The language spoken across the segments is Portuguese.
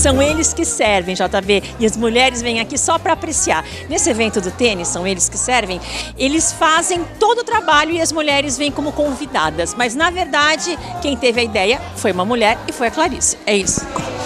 São eles que servem, JB, e as mulheres vêm aqui só para apreciar. Nesse evento do tênis, São Eles que Servem, eles fazem todo o trabalho e as mulheres vêm como convidadas. Mas, na verdade, quem teve a ideia foi uma mulher e foi a Clarice. É isso.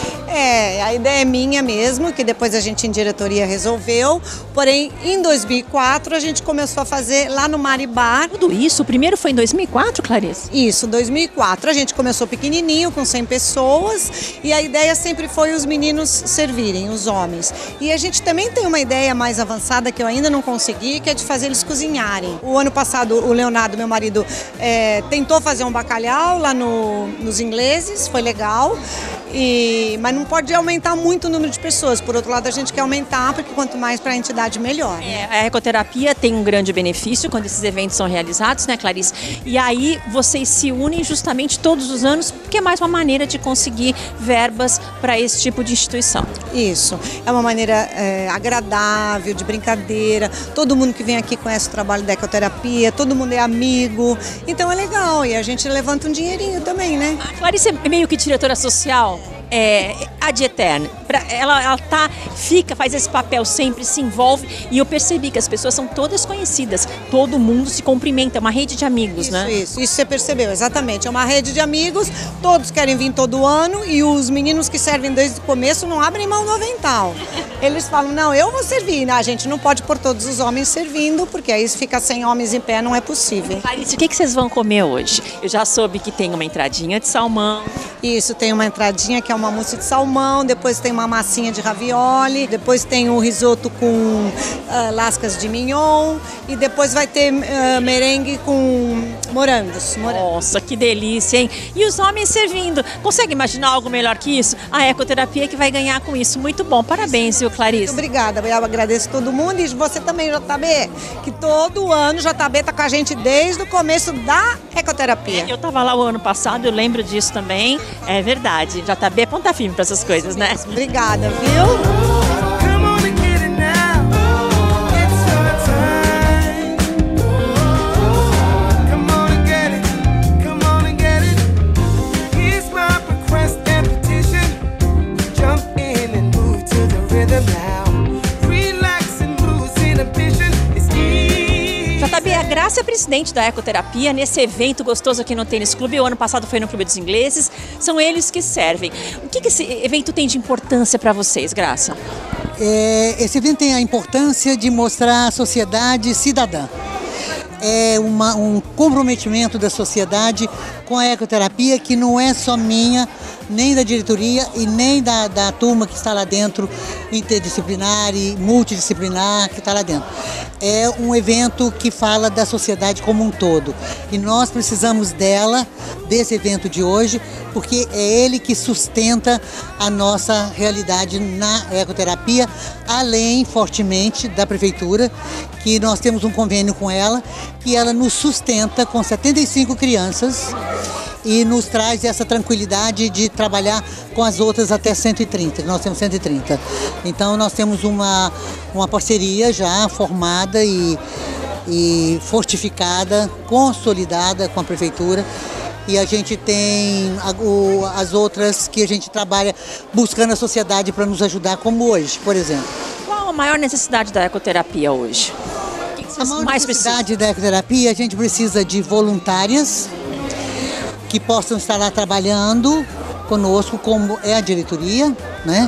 A ideia é minha mesmo, que depois a gente em diretoria resolveu, porém em 2004 a gente começou a fazer lá no Maribar. Tudo isso, o primeiro foi em 2004, Clarice? Isso, 2004. A gente começou pequenininho, com 100 pessoas, e a ideia sempre foi os meninos servirem, os homens. E a gente também tem uma ideia mais avançada que eu ainda não consegui, que é de fazer eles cozinharem. O ano passado o Leonardo, meu marido, tentou fazer um bacalhau lá nos ingleses, foi legal. Mas não pode aumentar muito o número de pessoas. Por outro lado, a gente quer aumentar, porque quanto mais para a entidade, melhor. Né? A ecoterapia tem um grande benefício quando esses eventos são realizados, né, Clarice? E aí vocês se unem justamente todos os anos, porque é mais uma maneira de conseguir verbas para esse tipo de instituição. Isso. É uma maneira agradável, de brincadeira. Todo mundo que vem aqui conhece o trabalho da ecoterapia, todo mundo é amigo. Então é legal. E a gente levanta um dinheirinho também, né? A Clarice é meio que diretora social. Ad eterno. Ela faz esse papel sempre, se envolve, e eu percebi que as pessoas são todas conhecidas, todo mundo se cumprimenta, é uma rede de amigos, né? Isso você percebeu, exatamente, é uma rede de amigos, todos querem vir todo ano e os meninos que servem desde o começo não abrem mão do avental. Eles falam, não, eu vou servir, a gente não pode pôr todos os homens servindo, porque aí se fica sem homens em pé não é possível. Clarice, o que vocês vão comer hoje? Eu já soube que tem uma entradinha de salmão. Isso, tem uma entradinha que é uma mousse de salmão, depois tem uma massinha de ravioli, depois tem o risoto com lascas de mignon e depois vai ter merengue com morangos. Nossa, que delícia, hein? E os homens servindo. Consegue imaginar algo melhor que isso? A ecoterapia que vai ganhar com isso. Muito bom, parabéns, viu, Clarice? Muito obrigada, eu agradeço todo mundo e você também, JB, que todo ano o JB está com a gente desde o começo da ecoterapia. Eu estava lá o ano passado, eu lembro disso também. É verdade, JB é ponta firme para essas coisas, né? Obrigada, viu? A Graça é presidente da ecoterapia nesse evento gostoso aqui no Tênis Clube. O ano passado foi no Clube dos Ingleses. São eles que servem. O que esse evento tem de importância para vocês, Graça? Esse evento tem a importância de mostrar a sociedade cidadã. É um comprometimento da sociedade com a ecoterapia que não é só minha, nem da diretoria e nem da turma que está lá dentro, interdisciplinar e multidisciplinar que está lá dentro. É um evento que fala da sociedade como um todo e nós precisamos desse evento de hoje, porque é ele que sustenta a nossa realidade na ecoterapia, além fortemente da prefeitura, que nós temos um convênio com ela, que ela nos sustenta com 75 crianças e nos traz essa tranquilidade de trabalhar com as outras até 130, nós temos 130. Então nós temos uma parceria já formada e fortificada, consolidada com a prefeitura, e a gente tem as outras que a gente trabalha buscando a sociedade para nos ajudar, como hoje, por exemplo. Qual a maior necessidade da ecoterapia hoje? A maior necessidade da ecoterapia, a gente precisa de voluntárias que possam estar lá trabalhando conosco, como é a diretoria, né?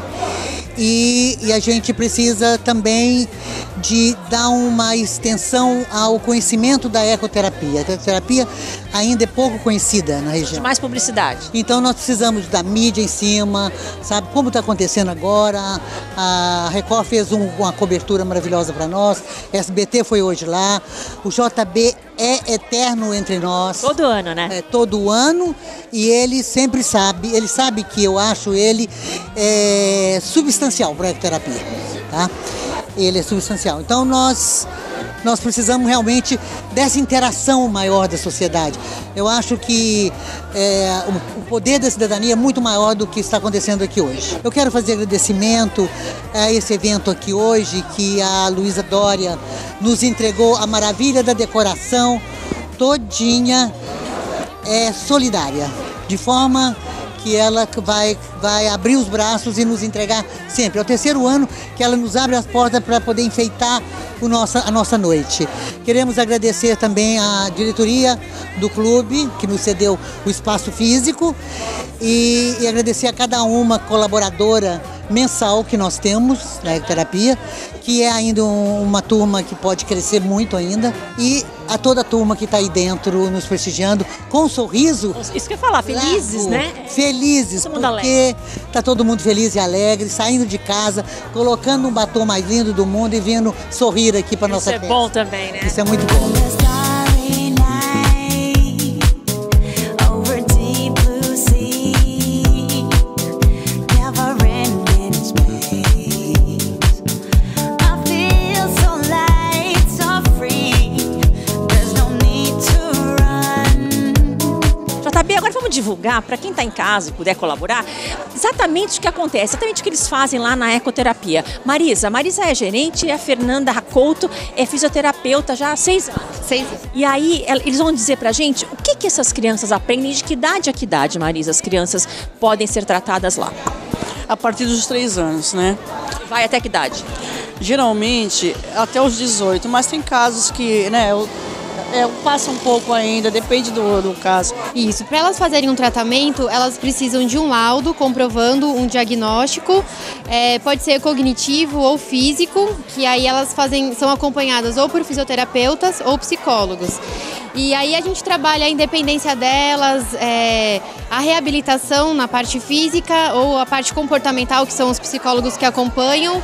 E a gente precisa também de dar uma extensão ao conhecimento da ecoterapia. A ecoterapia ainda é pouco conhecida na região. De mais publicidade. Então nós precisamos da mídia em cima, sabe como está acontecendo agora. A Record fez uma cobertura maravilhosa para nós, SBT foi hoje lá, o JB é eterno entre nós. Todo ano, né? Todo ano, e ele sempre sabe, ele sabe que eu acho ele substancial para a ecoterapia, tá? Ele é substancial. Então nós precisamos realmente dessa interação maior da sociedade. Eu acho que o poder da cidadania é muito maior do que está acontecendo aqui hoje. Eu quero fazer agradecimento a esse evento aqui hoje, que a Luísa Dória nos entregou a maravilha da decoração todinha solidária, de forma que ela vai abrir os braços e nos entregar sempre. É o terceiro ano que ela nos abre as portas para poder enfeitar a nossa noite. Queremos agradecer também à diretoria do clube, que nos cedeu o espaço físico, e agradecer a cada uma colaboradora mensal que nós temos na ecoterapia, que é ainda uma turma que pode crescer muito ainda, e a toda a turma que está aí dentro nos prestigiando com um sorriso. Isso que eu ia falar, felizes, né? Felizes, todo mundo porque está todo mundo feliz e alegre, saindo de casa, colocando um batom mais lindo do mundo e vindo sorrir aqui para nossa festa. Isso é bom também, né? Isso é muito bom. Agora vamos divulgar para quem está em casa e puder colaborar exatamente o que acontece, exatamente o que eles fazem lá na ecoterapia. Marisa é gerente e a Fernanda Racouto é fisioterapeuta já há 6 anos. 6 anos. E aí eles vão dizer pra gente o que essas crianças aprendem, de que idade a que idade, Marisa, as crianças podem ser tratadas lá? A partir dos 3 anos, né? Vai até que idade? Geralmente até os 18, mas tem casos que, né, passa um pouco ainda, depende do caso. Isso, para elas fazerem um tratamento, elas precisam de um laudo comprovando um diagnóstico, pode ser cognitivo ou físico, que aí elas são acompanhadas ou por fisioterapeutas ou psicólogos. E aí a gente trabalha a independência delas, a reabilitação na parte física ou a parte comportamental, que são os psicólogos que acompanham.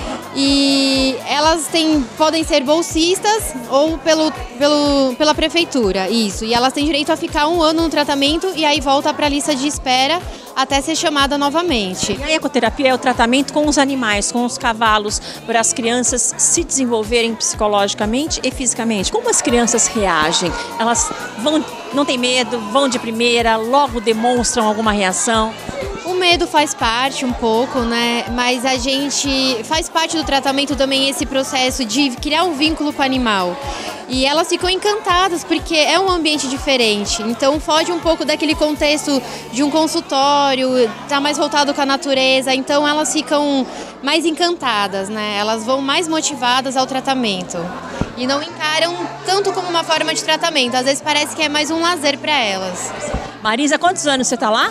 E elas podem ser bolsistas ou pela prefeitura, isso. E elas têm direito a ficar 1 ano no tratamento e aí volta para a lista de espera até ser chamada novamente. E a ecoterapia é o tratamento com os animais, com os cavalos, para as crianças se desenvolverem psicologicamente e fisicamente. Como as crianças reagem? Elas não têm medo, vão de primeira, logo demonstram alguma reação? O medo faz parte um pouco, né? Mas a gente faz parte do tratamento também esse processo de criar um vínculo com o animal. E elas ficam encantadas porque é um ambiente diferente. Então foge um pouco daquele contexto de um consultório, tá mais voltado com a natureza. Então elas ficam mais encantadas, né? Elas vão mais motivadas ao tratamento. E não encaram tanto como uma forma de tratamento. Às vezes parece que é mais um lazer para elas. Marisa, quantos anos você está lá?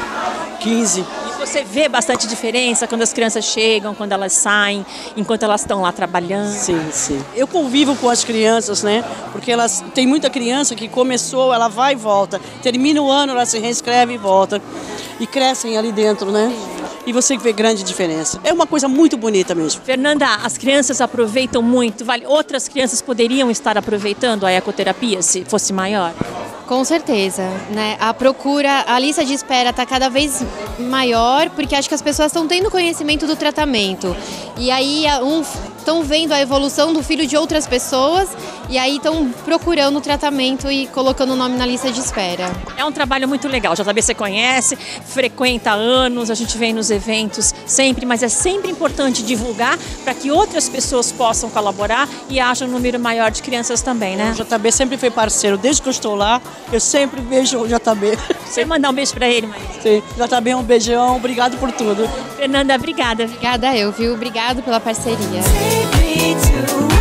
15. E você vê bastante diferença quando as crianças chegam, quando elas saem, enquanto elas estão lá trabalhando? Sim. Eu convivo com as crianças, né? Porque tem muita criança que começou, ela vai e volta. Termina o ano, ela se reinscreve e volta. E crescem ali dentro, né? E você vê grande diferença. É uma coisa muito bonita mesmo. Fernanda, as crianças aproveitam muito. Outras crianças poderiam estar aproveitando a ecoterapia se fosse maior? Com certeza, né? A procura, a lista de espera está cada vez maior, porque acho que as pessoas estão tendo conhecimento do tratamento. E aí estão vendo a evolução do filho de outras pessoas e aí estão procurando o tratamento e colocando o nome na lista de espera. É um trabalho muito legal. JB você conhece, frequenta há anos, a gente vem nos eventos sempre, mas é sempre importante divulgar para que outras pessoas possam colaborar e haja um número maior de crianças também, né? O JB sempre foi parceiro, desde que eu estou lá, eu sempre vejo o JB. Você mandar um beijo para ele, Marisa? Sim, JB, um beijão, obrigado por tudo. Fernanda, obrigada. Obrigada eu, viu? Obrigado pela parceria. Take me to